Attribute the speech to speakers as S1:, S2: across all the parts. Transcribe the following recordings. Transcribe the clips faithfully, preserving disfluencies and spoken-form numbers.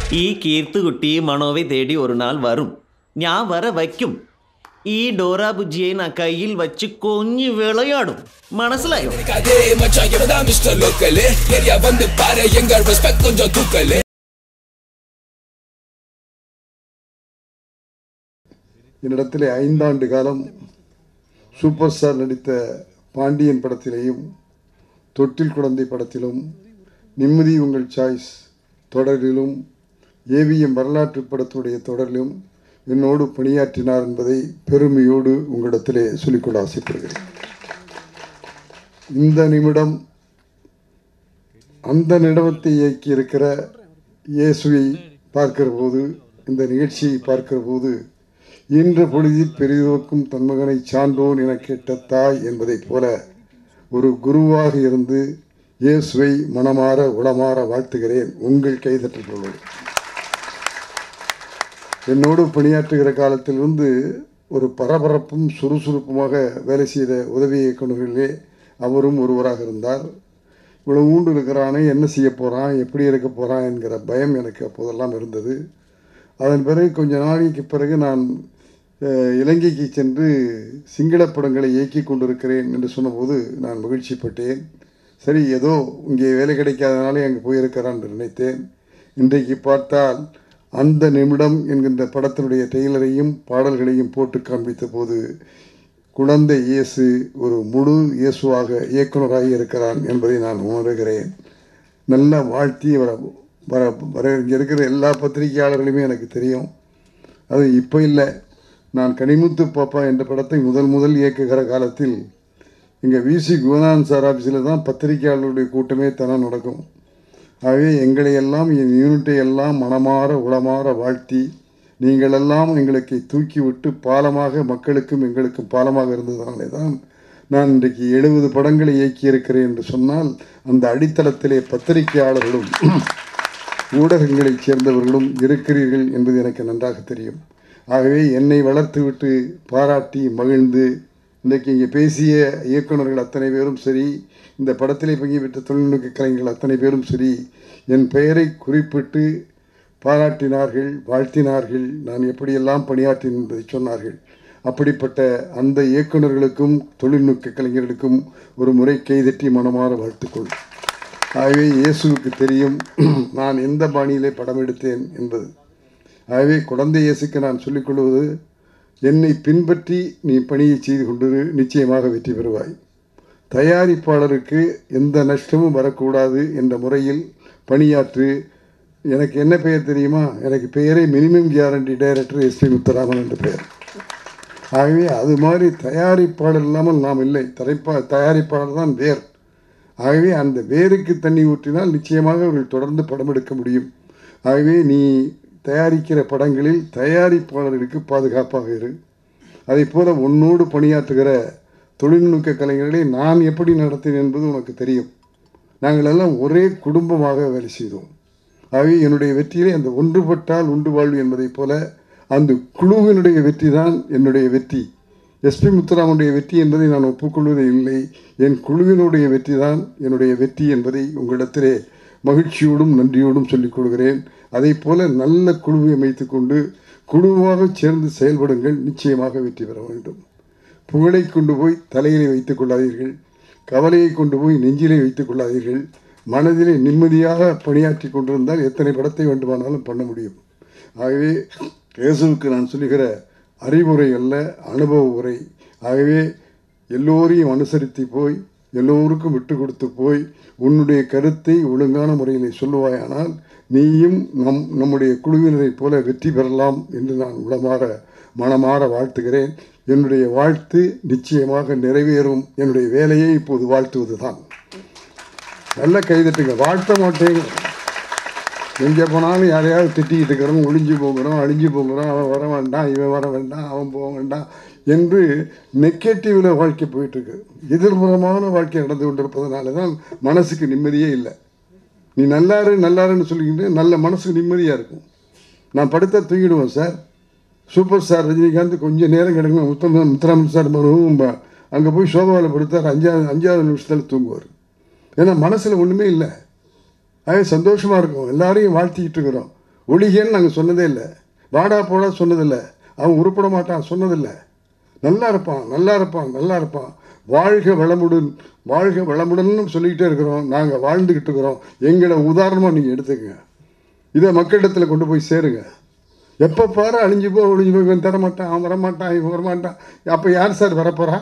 S1: ഈ കീർത്തുകുട്ടി മണോവെ തേടി ഒരു നാൾ വരും. ഞാൻ വര വയ്ക്കും. ഈ ഡോറ ബുജ്ജിയെ நான் கையில் வச்சு கொஞ்சி விளையாடும். മനസ്സിലായോ?
S2: என்னிடத்திலே ஐந்தாண்டு காலம் சூப்பர் ஸ்டார் நடித்த பாண்டியன் படத்திலேயும் தொட்டில் குழந்தை படத்திலும் நிம்மதி உங்கள் சாய்ஸ் தொடரிலும் ஏவிஎம் வரலாற்று படத்துடைய தொடரிலும் என்னோடு பணியாற்றினார் என்பதை பெருமையோடு உங்களிடத்திலே சொல்லிக்கொள்ள ஆசைப்படுகிறேன். இந்த நிமிடம் அந்த நிமிடத்தை இயக்கி இருக்கிற இயேசுவை பார்க்கிற போது, இந்த நிகழ்ச்சியை பார்க்கிற போது, இன்று பொழுதில் பெரிதோக்கும் தன்மகனை சான்றோன் என கேட்ட தாய் என்பதைப் போல ஒரு குருவாக இருந்து இயேசுவை மனமாற உளமாற வாழ்த்துகிறேன். உங்கள் கைதட்டல் கொள்வது. என்னோடு பணியாற்றுகிற காலத்திலிருந்து ஒரு பரபரப்பும் சுறுசுறுப்புமாக வேலை செய்த உதவி இயக்குநர்களிலே அவரும் ஒருவராக இருந்தார். இவ்வளவு ஊண்டு இருக்கிறானே, என்ன செய்ய போகிறான், எப்படி இருக்க போகிறான் என்கிற பயம் எனக்கு அப்போதெல்லாம் இருந்தது. அதன் பிறகு கொஞ்ச நாளைக்கு பிறகு நான் இலங்கைக்கு சென்று சிங்கள படங்களை இயக்கி கொண்டிருக்கிறேன் என்று சொன்னபோது நான் மகிழ்ச்சிப்பட்டேன். சரி, ஏதோ இங்கே வேலை கிடைக்காதனாலே அங்கே போயிருக்கிறான் என்று நினைத்தேன். இன்றைக்கு பார்த்தால் அந்த நிமிடம் என்கின்ற படத்தினுடைய டெய்லரையும் பாடல்களையும் போட்டு காண்பித்த போது குழந்தை இயேசு ஒரு முழு இயேசுவாக இயக்குநராகி இருக்கிறான் என்பதை நான் உணர்கிறேன். நல்ல வாழ்த்தி வர வர வர இங்கே இருக்கிற எல்லா பத்திரிகையாளர்களுமே எனக்கு தெரியும். அது இப்போ இல்லை, நான் கனிமுத்து பாப்பா என்ற படத்தை முதல் முதல் இயக்குகிற காலத்தில் இங்கே விசி குணான் சார் ஆஃபீஸில் தான் பத்திரிகையாளர்களுடைய கூட்டமே தானே நடக்கும். ஆகவே எங்களையெல்லாம், என் யூனிட்டை எல்லாம் மனமாற உளமாற வாழ்த்தி, நீங்களெல்லாம் எங்களுக்கு தூக்கி விட்டு பாலமாக மக்களுக்கும் எங்களுக்கும் பாலமாக இருந்ததுனாலே தான் நான் இன்றைக்கு எழுபது படங்களை இயக்கியிருக்கிறேன் என்று சொன்னால், அந்த அடித்தளத்திலே பத்திரிகையாளர்களும் ஊடகங்களைச் சேர்ந்தவர்களும் இருக்கிறீர்கள் என்பது எனக்கு நன்றாக தெரியும். ஆகவே என்னை வளர்த்து விட்டு பாராட்டி மகிழ்ந்து இன்றைக்கு இங்கே பேசிய இயக்குநர்கள் அத்தனை பேரும் சரி, இந்த படத்திலே பங்கு பெற்ற தொழில்நுட்ப கலைஞர்கள் அத்தனை பேரும் சரி, என் பெயரை குறிப்பிட்டு பாராட்டினார்கள், வாழ்த்தினார்கள், நான் எப்படியெல்லாம் பணியாற்றினேன் என்பதை சொன்னார்கள். அப்படிப்பட்ட அந்த இயக்குநர்களுக்கும் தொழில்நுட்ப கலைஞர்களுக்கும் ஒரு முறை கைதட்டி மனமாற வாழ்த்துக்கொள். ஆகவே இயேசுவுக்கு தெரியும் நான் எந்த பாணியிலே படம் எடுத்தேன் என்பது. ஆகவே குழந்தை இயேசுக்கு நான் சொல்லிக்கொள்வது, என்னை பின்பற்றி நீ பணியை செய்து கொண்டு நிச்சயமாக வெற்றி பெறுவாய். தயாரிப்பாளருக்கு எந்த நஷ்டமும் வரக்கூடாது என்ற முறையில் பணியாற்று. எனக்கு என்ன பெயர் தெரியுமா? எனக்கு பெயரே minimum guarantee director S P Muthuraman என்ற பெயர். ஆகவே அது மாதிரி தயாரிப்பாளர் இல்லாமல் நாம் இல்லை. தரைப்பா தயாரிப்பாளர் தான் வேர். ஆகவே அந்த வேருக்கு தண்ணி ஊற்றினால் நிச்சயமாக அவர்கள் தொடர்ந்து படம் எடுக்க முடியும். ஆகவே நீ தயாரிக்கிற படங்களில் தயாரிப்பாளர்களுக்கு பாதுகாப்பாக இரு. அதை போல உன்னோடு பணியாற்றுகிற தொழில்நுட்ப கலைஞர்களை நான் எப்படி நடத்தினேன் என்பது உனக்கு தெரியும். நாங்கள் எல்லாம் ஒரே குடும்பமாக வேலை செய்தோம். ஆகவே என்னுடைய வெற்றியிலே அந்த ஒன்றுபட்டால் உண்டு வாழ்வு என்பதைப் போல அந்த குழுவினுடைய வெற்றி தான் என்னுடைய வெற்றி. எஸ்பி முத்துராமனுடைய வெற்றி என்பதை நான் ஒப்புக்கொள்வதே இல்லை. என் குழுவினுடைய வெற்றி தான் என்னுடைய வெற்றி என்பதை உங்களிடத்திலே மகிழ்ச்சியோடும் நன்றியோடும் சொல்லிக் கொள்கிறேன். அதை போல நல்ல குழுவை அமைத்து கொண்டு குழுவாக சேர்ந்து செயல்படுங்கள். நிச்சயமாக வெற்றி பெற வேண்டும். புகழை கொண்டு போய் தலையிலே வைத்துக் கொள்ளாதீர்கள். கவலையை கொண்டு போய் நெஞ்சிலே வைத்துக் கொள்ளாதீர்கள். மனதிலே நிம்மதியாக பணியாற்றி கொண்டிருந்தால் எத்தனை படத்தை வேண்டுமானாலும் பண்ண முடியும். ஆகவே இயேசுவுக்கு நான் சொல்லுகிற அறிவுரை அல்ல, அனுபவ உரை. ஆகவே எல்லோரையும் அனுசரித்து போய், எல்லோருக்கும் விட்டு கொடுத்து போய், உன்னுடைய கருத்தை ஒழுங்கான முறையில் சொல்லுவாயானால் நீயும் நம் நம்முடைய குழுவினரைப் போல வெற்றி பெறலாம் என்று நான் உளமாற மனமாற வாழ்த்துகிறேன். என்னுடைய வாழ்த்து நிச்சயமாக நிறைவேறும். என்னுடைய வேலையை இப்போது வாழ்த்துவது தான். நல்ல கைதட்டுங்க. வாழ்த்த மாட்டேங்க. எங்கே போனாலும் யாரையாவது திட்டிக்கிட்டு இருக்கிறோம், ஒளிஞ்சு போகிறோம், அழிஞ்சு போகிறோம், அவன் வர வேண்டாம், இவன் வர வேண்டாம், அவன் போக வேண்டாம் என்று நெகட்டிவில் வாழ்க்கை போயிட்டுருக்கு. எதிர்புறமான வாழ்க்கை நடந்து கொண்டிருப்பதனால தான் மனசுக்கு நிம்மதியே இல்லை. நீ நல்லாரு நல்லாருன்னு சொல்லிக்கிட்டு நல்ல மனசுக்கு நிம்மதியாக இருக்கும். நான் படுத்தா தூங்கிடுவேன் சார். சூப்பர் ஸ்டார் ரஜினிகாந்த் கொஞ்சம் நேரம் கிடக்கும். முத்தம் முத்துராமன் சார் மருவும் அங்கே போய் சோபாவில் படுத்தார். அஞ்சாவது அஞ்சாவது நிமிஷத்தில் தூங்குவார். ஏன்னா மனசில் ஒன்றுமே இல்லை. ஆக சந்தோஷமாக இருக்கும். எல்லாரையும் வாழ்த்திக்கிட்டு இருக்கிறோம். ஒளிகன்னு நாங்கள் சொன்னதே இல்லை, வாடா போடா சொன்னதில்லை, அவன் உருப்பட மாட்டான் சொன்னதில்லை. நல்லா இருப்பான் நல்லா இருப்பான் நல்லா இருப்பான், வாழ்க வளமுடன் வாழ்க வளமுடன்னு சொல்லிக்கிட்டே இருக்கிறோம். நாங்கள் வாழ்ந்துக்கிட்டு இருக்கிறோம். எங்களை உதாரணமாக நீங்கள் எடுத்துக்கங்க. இதை மக்களிடத்தில் கொண்டு போய் சேருங்க. எப்போ பாரு அழிஞ்சு போ ஒழிஞ்சு போய் இவன் தரமாட்டான், அவன் வரமாட்டான், இவன் வரமாட்டான். அப்போ யார் சார் வரப்போறா?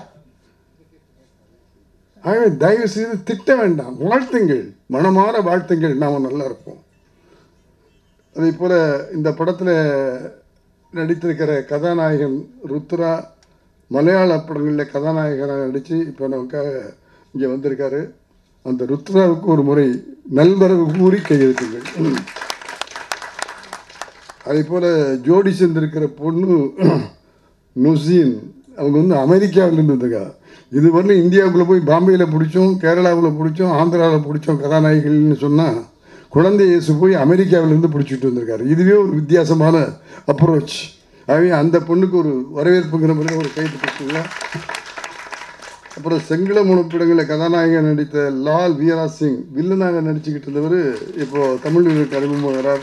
S2: ஆகவே தயவு செய்து திட்ட வேண்டாம், வாழ்த்துங்கள், மனமாற வாழ்த்துங்கள், நாம் நல்லா இருப்போம். அதே போல் இந்த படத்தில் நடித்திருக்கிற கதாநாயகன் ருத்ரா மலையாள படங்களில் கதாநாயகனாக நடித்து இப்போ நமக்காக இங்கே வந்திருக்காரு. அந்த ருத்ராவுக்கு ஒரு முறை நல்வரவு கூறி கையெழுத்துங்கள். அதே போல் ஜோடி சேர்ந்திருக்கிற பொண்ணு நுசீன், அவங்க வந்து அமெரிக்காவிலேருந்து வந்திருக்கா. இது வரலும் இந்தியாவுக்குள்ளே போய் பாம்பேயில் பிடிச்சோம், கேரளாவில் பிடிச்சோம், ஆந்திராவில் பிடிச்சோம் கதாநாயகிகள்னு சொன்னால், குழந்தை இயேசு போய் அமெரிக்காவிலேருந்து பிடிச்சிட்டு வந்திருக்காரு. இதுவே ஒரு வித்தியாசமான அப்ரோச். ஆகவே அந்த பொண்ணுக்கு ஒரு வரவேற்புங்கிற முறையில் ஒரு கைது கொடுத்தீங்களா. அப்புறம் செங்கில முழுப்பிடங்களில் கதாநாயகன் நடித்த லால் வீரா சிங் வில்லனாக நடிச்சுக்கிட்டு இருந்தவர் இப்போது தமிழுக்கு அறிமுகமாகிறார்.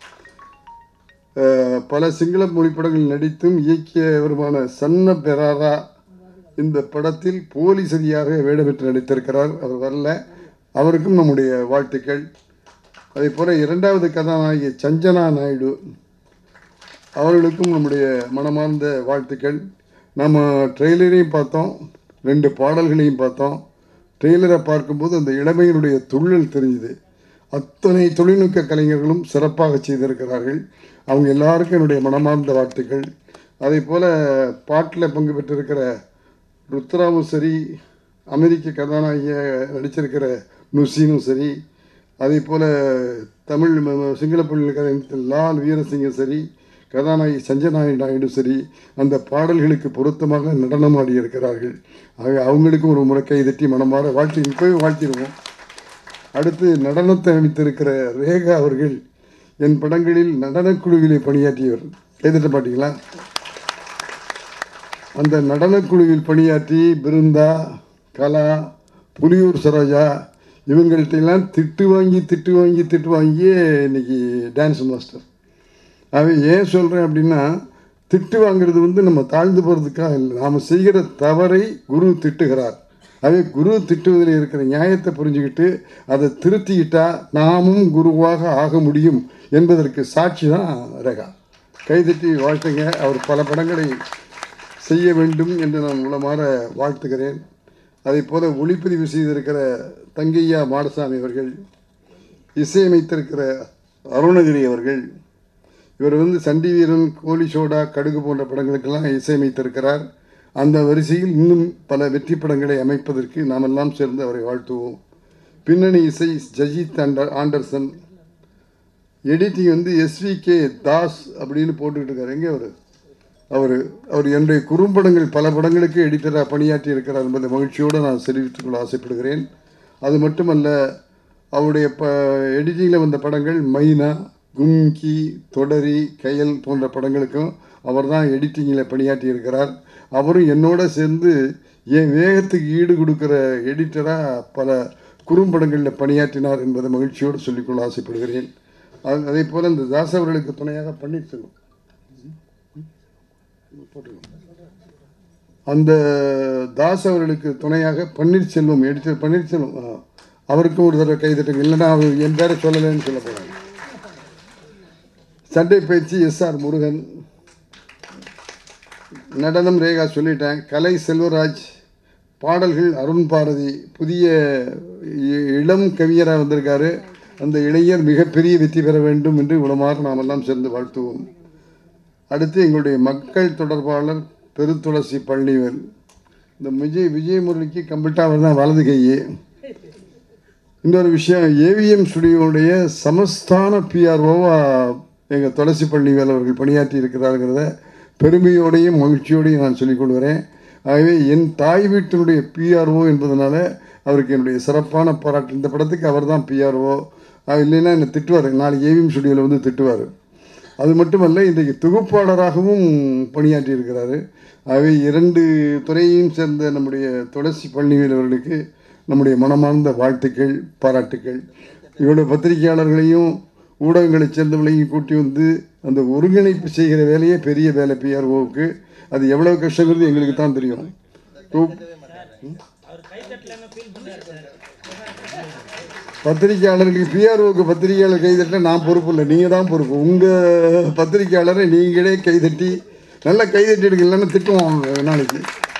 S2: பல சிங்கள மொழிப்படங்கள் நடித்தும் இயக்கியவருமான சன்ன பெராரா இந்த படத்தில் போலீஸ் அதிகாரியாக வேடமிட்டு நடித்திருக்கிறார். அவர் வரல, அவருக்கும் நம்முடைய வாழ்த்துக்கள். அதே போல் இரண்டாவது கதாநாயகி சஞ்சனா நாயுடு, அவர்களுக்கும் நம்முடைய மனமார்ந்த வாழ்த்துக்கள். நம்ம ட்ரெய்லரையும் பார்த்தோம், ரெண்டு பாடல்களையும் பார்த்தோம். ட்ரெய்லரை பார்க்கும்போது அந்த இளமையினுடைய துள்ளல் தெரிஞ்சுது. அத்தனை தொழில்நுட்ப கலைஞர்களும் சிறப்பாக செய்திருக்கிறார்கள். அவங்க எல்லாருக்கும் என்னுடைய மனமார்ந்த வாழ்த்துக்கள். அதே போல் பாட்டில் பங்கு பெற்றிருக்கிற ருத்ராவும் சரி, அமெரிக்க கதாநாயகியாக நடிச்சிருக்கிற நுசீனும் சரி, அதே போல் தமிழ் சிங்கள பள்ளியில் லால் வீரசிங்கும் சரி, கதாநாயகி சஞ்சனாயி நாயுடு சரி, அந்த பாடல்களுக்கு பொருத்தமாக நடனம் ஆடி இருக்கிறார்கள். ஆக அவங்களுக்கும் ஒரு முறை கைதட்டி மனமாற வாழ்த்தி போய் வாழ்த்திடுவோம். அடுத்து நடனத்தை அமைத்திருக்கிற ரேகா அவர்கள் என் படங்களில் நடனக்குழுவிலே பணியாற்றியவர். கைதட்ட மாட்டீங்களா? அந்த நடனக்குழுவில் பணியாற்றி பிருந்தா, கலா, புலியூர் சரோஜா இவங்கள்ட்டெல்லாம் திட்டு வாங்கி திட்டு வாங்கி திட்டு வாங்கியே இன்றைக்கி டான்ஸ் மாஸ்டர். அவை ஏன் சொல்கிறேன் அப்படின்னா, திட்டு வாங்கிறது வந்து நம்ம தாழ்ந்து போகிறதுக்காக இல்லை, நாம் செய்கிற தவறை குரு திட்டுகிறார். அவை குரு திட்டுவதில் இருக்கிற நியாயத்தை புரிஞ்சுக்கிட்டு அதை திருத்திக்கிட்டால் நாமும் குருவாக ஆக முடியும் என்பதற்கு சாட்சி தான் ரேகா. கைதட்டி வாழ்த்துங்க. அவர் பல படங்களை செய்ய வேண்டும் என்று நான் மூலமாக வாழ்த்துகிறேன். அதே போல் ஒளிப்பதிவு செய்திருக்கிற தங்கையா மாடசாமி அவர்கள், இசையமைத்திருக்கிற அருணகிரி அவர்கள், இவர் வந்து சண்டி வீரன், கோலி சோடா, கடுகு போன்ற படங்களுக்கெல்லாம் இசையமைத்திருக்கிறார். அந்த வரிசையில் இன்னும் பல வெற்றி படங்களை அமைப்பதற்கு நாம் எல்லாம் சேர்ந்து அவரை வாழ்த்துவோம். பின்னணி இசை ஜஜித் ஆண்டர் ஆண்டர்சன், எடிட்டிங் வந்து எஸ்வி கே தாஸ் அப்படின்னு போட்டுக்கிட்டு இருக்கார். எங்கே அவர் அவர் அவர் என்னுடைய குறும்படங்கள் பல படங்களுக்கு எடிட்டராக பணியாற்றி இருக்கிறார் என்பதை மகிழ்ச்சியோடு நான் தெரிவித்துக் கொள்ள ஆசைப்படுகிறேன். அது மட்டுமல்ல, அவருடைய ப எடிட்டிங்கில் வந்த படங்கள் மைனா, கும்கி, தொடரி, கயல் போன்ற படங்களுக்கும் அவர் தான் எடிட்டிங்கில் பணியாற்றி இருக்கிறார். அவரும் என்னோட சேர்ந்து என் வேகத்துக்கு ஈடு கொடுக்குற எடிட்டராக பல குறும்படங்களில் பணியாற்றினார் என்பதை மகிழ்ச்சியோடு சொல்லிக்கொள்ள ஆசைப்படுகிறேன். அதே போல் இந்த தாஸ் அவர்களுக்கு துணையாக பன்னீர்செல்வம், அந்த தாஸ் அவர்களுக்கு துணையாக பன்னீர்செல்வம் எடிட்டர் பன்னீர்செல்வம், அவருக்கும் ஒரு தடவை கைதட்டுங்க, இல்லைன்னா அவர் என் பேரை சொல்லலைன்னு சொல்ல போகிறாங்க. சண்டை பயிற்சி எஸ் ஆர் முருகன், நடனம் ரேகா சொல்லிட்டேன், கலை செல்வராஜ், பாடல்கள் அருண் பாரதி, புதிய இளம் கவிஞராக வந்திருக்காரு. அந்த இளைஞர் மிகப்பெரிய வெற்றி பெற வேண்டும் என்று உளமாற நாம் எல்லாம் சேர்ந்து வாழ்த்துவோம். அடுத்து எங்களுடைய மக்கள் தொடர்பாளர் பெருத்துளசி பழனிவேல். இந்த விஜய் விஜயமுரளிக்கு கம்ப்ளீட்டாக அவர் தான் வலது கையே. இன்னொரு விஷயம், ஏவிஎம் ஸ்டுடியோவுடைய சமஸ்தான பிஆர்ஓவாக எங்கள் துளசி பழனிவேல் அவர்கள் பணியாற்றி இருக்கிறாருங்கிறத பெருமையோடையும் மகிழ்ச்சியோடையும் நான் சொல்லிக் கொள்கிறேன். ஆகவே என் தாய் வீட்டினுடைய பிஆர்ஓ என்பதனால அவருக்கு என்னுடைய சிறப்பான பாராட்டு. இந்த படத்துக்கு அவர் தான் பிஆர்ஓ, இல்லைன்னா என்னை திட்டுவார், நாளைக்கு ஏவிஎம் ஸ்டுடியோவில் வந்து திட்டுவார். அது மட்டுமல்ல, இன்றைக்கு தொகுப்பாளராகவும் பணியாற்றி இருக்கிறாரு. ஆகவே இரண்டு துறையையும் சேர்ந்த நம்முடைய துளசி பழனிவேல் அவர்களுக்கு நம்முடைய மனமார்ந்த வாழ்த்துக்கள், பாராட்டுக்கள். இவருடைய பத்திரிகையாளர்களையும் ஊடகங்களை சேர்ந்தவங்களையும் கூட்டி வந்து அந்த ஒருங்கிணைப்பு செய்கிற வேலையே பெரிய வேலை பிஆர்ஓவுக்கு. அது எவ்வளவு கஷ்டங்கிறது எங்களுக்கு தான் தெரியும். பத்திரிகையாளர்களுக்கு பிஆர்ஓக்கு பத்திரிகையாளர் கைதட்ட நான் பொறுப்பு இல்லை, நீங்கள் தான் பொறுப்பு. உங்கள் பத்திரிகையாளரை நீங்களே கைதட்டி நல்லா கைதட்டி எடுக்கலன்னு திட்டுவோம் நாளைக்கு.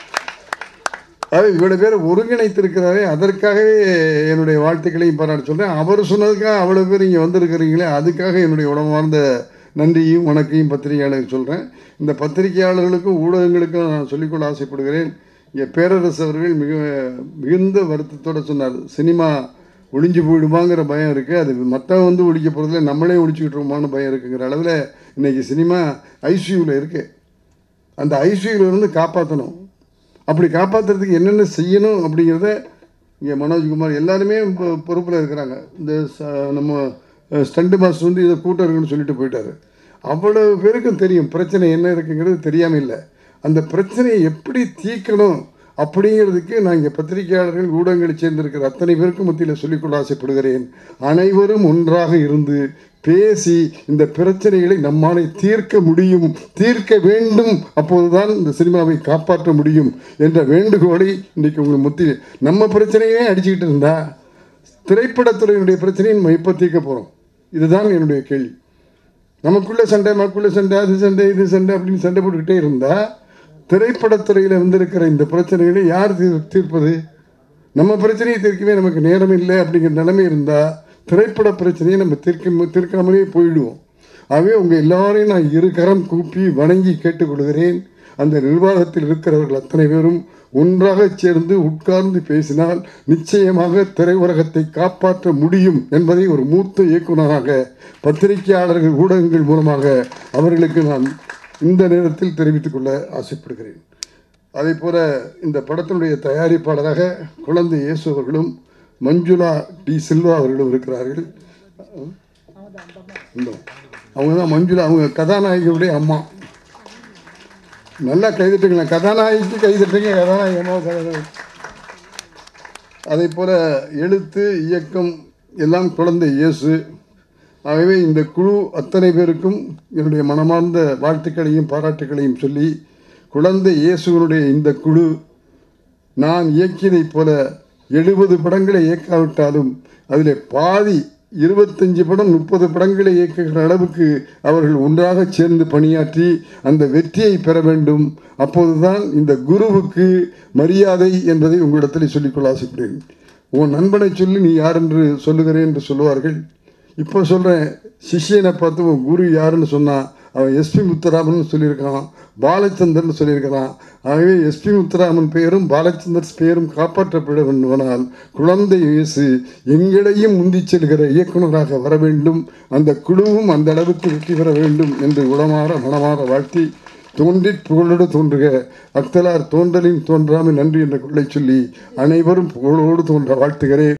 S2: அது இவ்வளோ பேர் ஒருங்கிணைத்திருக்கிறாரே, அதற்காகவே என்னுடைய வாழ்த்துக்களையும் பாராட்ட சொல்கிறேன். அவர் சொன்னதுக்காக அவ்வளோ பேர் இங்கே வந்திருக்கிறீங்களே, அதுக்காக என்னுடைய உடம்பார்ந்த நன்றியும் வணக்கையும் பத்திரிகையாளருக்கு சொல்கிறேன். இந்த பத்திரிகையாளர்களுக்கும் ஊடகங்களுக்கும் நான் சொல்லிக்கொள்ள ஆசைப்படுகிறேன். இங்கே பேரரசு அவர்கள் மிக மிகுந்த வருத்தத்தோடு சொன்னார், சினிமா ஒழிஞ்சு போயிடுமாங்கிற பயம் இருக்குது, அது மற்றவங்க வந்து ஒழிக்க போகிறதுல நம்மளே ஒழிச்சுக்கிட்டு இருக்கோமான்னு பயம் இருக்குங்கிற அளவில் இன்றைக்கி சினிமா ஐசியூவில் இருக்குது. அந்த ஐசியூவில் இருந்து காப்பாற்றணும். அப்படி காப்பாற்றுறதுக்கு என்னென்ன செய்யணும் அப்படிங்கிறத இங்கே மனோஜ்குமார் எல்லாருமே இப்போ பொறுப்பில் இருக்கிறாங்க. இந்த நம்ம ஸ்டண்ட் மாஸ்டர் வந்து இதை கூட்டம் இருக்குன்னு சொல்லிட்டு போயிட்டார். அவ்வளோ பேருக்கும் தெரியும் பிரச்சனை என்ன இருக்குங்கிறது தெரியாமல் இல்லை. அந்த பிரச்சனையை எப்படி தீர்க்கணும் அப்படிங்கிறதுக்கு நான் இங்கே பத்திரிகையாளர்கள் ஊடகங்களை சேர்ந்திருக்கிற அத்தனை பேருக்கும் மத்தியில் சொல்லிக்கொள்ள ஆசைப்படுகிறேன். அனைவரும் ஒன்றாக இருந்து பேசி இந்த பிரச்சனைகளை நம்மாலே தீர்க்க முடியும், தீர்க்க வேண்டும். அப்போதுதான் இந்த சினிமாவை காப்பாற்ற முடியும் என்ற வேண்டுகோளை இன்றைக்கு உங்கள் மத்தியில், நம்ம பிரச்சனையே அடிச்சுக்கிட்டு இருந்தா திரைப்படத்துறையினுடைய பிரச்சனையை நம்ம எப்போ தீர்க்க போகிறோம்? இதுதான் என்னுடைய கேள்வி. நமக்குள்ளே சண்டை, நமக்குள்ளே சண்டை, அது சண்டை, இது சண்டை அப்படின்னு சண்டை போட்டுக்கிட்டே இருந்தால் திரைப்படத்துறையில் வந்திருக்கிற இந்த பிரச்சனைகளை யார் தீர் தீர்ப்பது? நம்ம பிரச்சனையை தீர்க்கவே நமக்கு நேரம் இல்லை அப்படிங்கிற நிலைமை இருந்தால் திரைப்பட பிரச்சனையை நம்ம தீர்க்க தீர்க்காமலே போயிடுவோம். ஆகவே உங்கள் எல்லாரையும் நான் இரு கரம் கூப்பி வணங்கி கேட்டுக்கொள்கிறேன். அந்த நிர்வாகத்தில் இருக்கிறவர்கள் அத்தனை பேரும் ஒன்றாக சேர்ந்து உட்கார்ந்து பேசினால் நிச்சயமாக திரையுலகத்தை காப்பாற்ற முடியும் என்பதை ஒரு மூத்த இயக்குநராக பத்திரிகையாளர்கள் ஊடகங்கள் மூலமாக அவர்களுக்கு நான் இந்த நேரத்தில் தெரிவித்துக் கொள்ள ஆசைப்படுகிறேன். அதே போல இந்த படத்தினுடைய தயாரிப்பாளராக குழந்தை இயேசு அவர்களும் மஞ்சுளா டி சில்வா அவர்களும் இருக்கிறார்கள். அவங்க தான் மஞ்சுளா, அவங்க கதாநாயகியுடைய அம்மா. நல்லா கைதட்டுங்களேன், கதாநாயகிக்கு கைதட்டுங்க, கதாநாயகி அம்மா கதாநாயகி. அதே போல் எழுத்து இயக்கம் எல்லாம் குழந்தை இயேசு. ஆகவே இந்த குழு அத்தனை பேருக்கும் என்னுடைய மனமார்ந்த வாழ்த்துக்களையும் பாராட்டுக்களையும் சொல்லி, குழந்தை இயேசுவனுடைய இந்த குழு நான் இயக்கியதைப் போல எழுபது படங்களை இயக்காவிட்டாலும் அதில் பாதி இருபத்தஞ்சி படம் முப்பது படங்களை இயக்குகிற அளவுக்கு அவர்கள் ஒன்றாக சேர்ந்து பணியாற்றி அந்த வெற்றியை பெற வேண்டும். அப்போதுதான் இந்த குருவுக்கு மரியாதை என்பதை உங்களிடத்தில் சொல்லிக்கொள்ள ஆசைப்படுகிறேன். உன் நண்பனை சொல்லி நீ யார் என்று சொல்லுகிறேன் என்று சொல்லுவார்கள். இப்போ சொல்கிறேன், சிஷியனை பார்த்து உன் குரு யாருன்னு சொன்னான், அவன் எஸ்பி முத்துராமன் சொல்லியிருக்கான், பாலச்சந்தர்னு சொல்லியிருக்கிறான். ஆகவே எஸ்பி முத்துராமன் பெயரும் பாலச்சந்தர் பெயரும் காப்பாற்றப்பட வேண்டுமானால் குழந்தை இயேசு எங்களையும் முந்தி செல்கிற இயக்குநராக வர வேண்டும். அந்த குழுவும் அந்த அளவுக்கு வெற்றி பெற வேண்டும் என்று உளமாற மனமாற வாழ்த்தி, தோன்றிற் புகழோடு தோன்றுக அக்தலார் தோன்றலின் தோன்றாமல் நன்றி என்ற கொள்ளை சொல்லி அனைவரும் புகழோடு தோன்ற வாழ்த்துகிறேன்.